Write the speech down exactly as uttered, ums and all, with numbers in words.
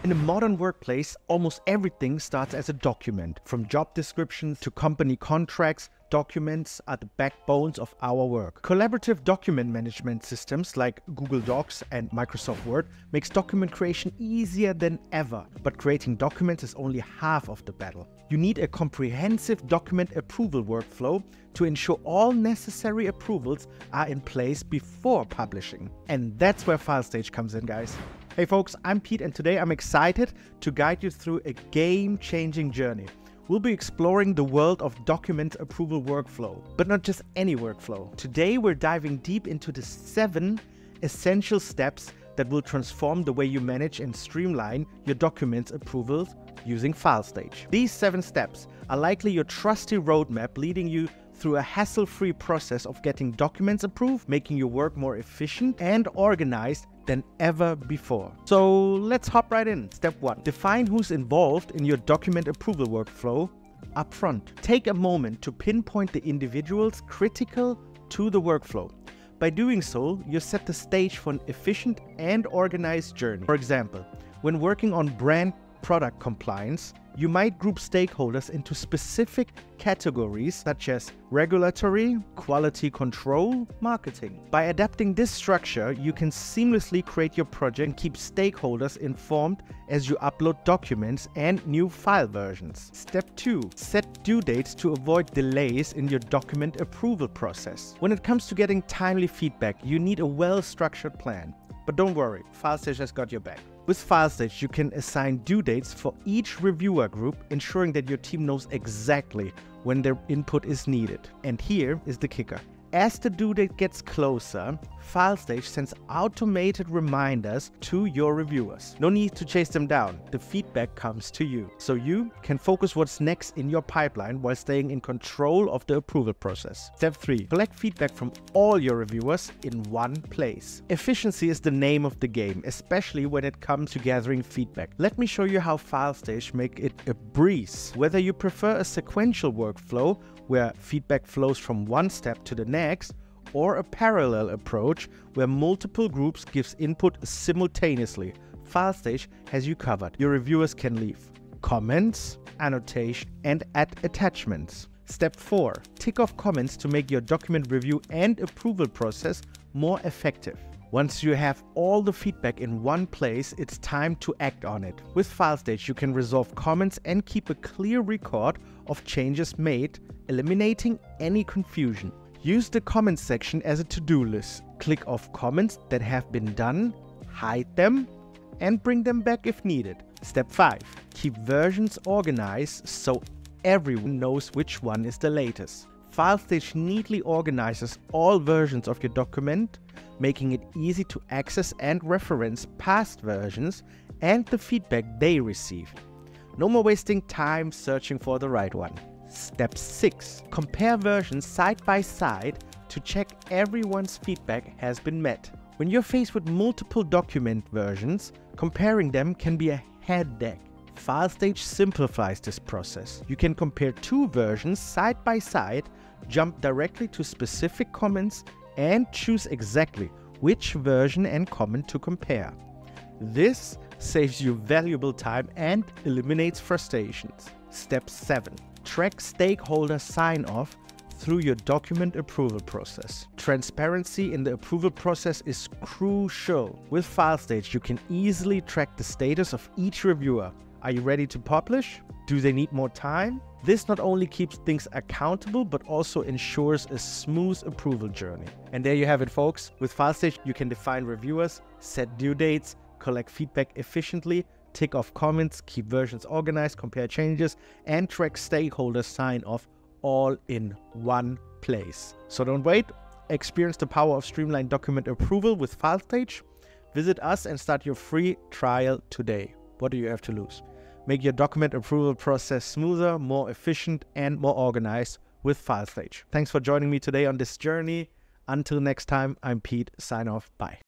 In a modern workplace, almost everything starts as a document. From job descriptions to company contracts, documents are the backbones of our work. Collaborative document management systems like Google Docs and Microsoft Word makes document creation easier than ever. But creating documents is only half of the battle. You need a comprehensive document approval workflow to ensure all necessary approvals are in place before publishing. And that's where Filestage comes in, guys. Hey folks, I'm Pete, and today I'm excited to guide you through a game-changing journey. We'll be exploring the world of document approval workflow, but not just any workflow. Today we're diving deep into the seven essential steps that will transform the way you manage and streamline your document approvals using Filestage. These seven steps are likely your trusty roadmap leading you through a hassle-free process of getting documents approved, making your work more efficient and organized than ever before. So let's hop right in. Step one, define who's involved in your document approval workflow up front. Take a moment to pinpoint the individuals critical to the workflow. By doing so, you set the stage for an efficient and organized journey. For example, when working on brand product compliance, you might group stakeholders into specific categories such as regulatory, quality control, marketing. By adapting this structure, you can seamlessly create your project and keep stakeholders informed as you upload documents and new file versions. Step two, set due dates to avoid delays in your document approval process. When it comes to getting timely feedback, you need a well-structured plan. But don't worry, Filestage has got your back. With Filestage, you can assign due dates for each reviewer group, ensuring that your team knows exactly when their input is needed. And here is the kicker. As the due date gets closer, Filestage sends automated reminders to your reviewers. No need to chase them down. The feedback comes to you, so you can focus what's next in your pipeline while staying in control of the approval process. Step three, collect feedback from all your reviewers in one place. Efficiency is the name of the game, especially when it comes to gathering feedback. Let me show you how Filestage make it a breeze. Whether you prefer a sequential workflow where feedback flows from one step to the next, or a parallel approach where multiple groups gives input simultaneously, Filestage has you covered. Your reviewers can leave comments, annotation, and add attachments. Step four, tick off comments to make your document review and approval process more effective. Once you have all the feedback in one place, it's time to act on it. With Filestage, you can resolve comments and keep a clear record of changes made, eliminating any confusion. Use the comments section as a to-do list. Click off comments that have been done, hide them, and bring them back if needed. Step five, keep versions organized so everyone knows which one is the latest. Filestage neatly organizes all versions of your document, making it easy to access and reference past versions and the feedback they receive. No more wasting time searching for the right one. Step six, compare versions side by side to check everyone's feedback has been met. When you're faced with multiple document versions, comparing them can be a headache. Filestage simplifies this process. You can compare two versions side by side, jump directly to specific comments, and choose exactly which version and comment to compare. This saves you valuable time and eliminates frustrations. Step seven, track stakeholder sign-off through your document approval process. Transparency in the approval process is crucial. With Filestage, you can easily track the status of each reviewer. Are you ready to publish? Do they need more time? This not only keeps things accountable, but also ensures a smooth approval journey. And there you have it, folks. With Filestage, you can define reviewers, set due dates, collect feedback efficiently, tick off comments, keep versions organized, compare changes, and track stakeholder sign-off all in one place. So don't wait. Experience the power of streamlined document approval with Filestage. Visit us and start your free trial today. What do you have to lose? Make your document approval process smoother, more efficient, and more organized with Filestage. Thanks for joining me today on this journey. Until next time, I'm Pete. Sign off. Bye.